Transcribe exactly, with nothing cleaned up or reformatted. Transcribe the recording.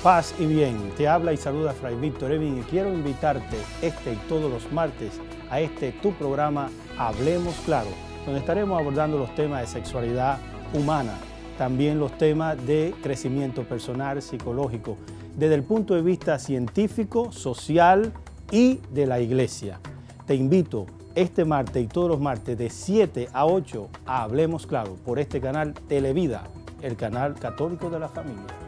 Paz y bien, te habla y saluda Fray Víctor Evin y quiero invitarte este y todos los martes a este tu programa Hablemos Claro, donde estaremos abordando los temas de sexualidad humana, también los temas de crecimiento personal, psicológico, desde el punto de vista científico, social y de la iglesia. Te invito este martes y todos los martes de siete a ocho a Hablemos Claro por este canal Televida, el canal católico de la familia.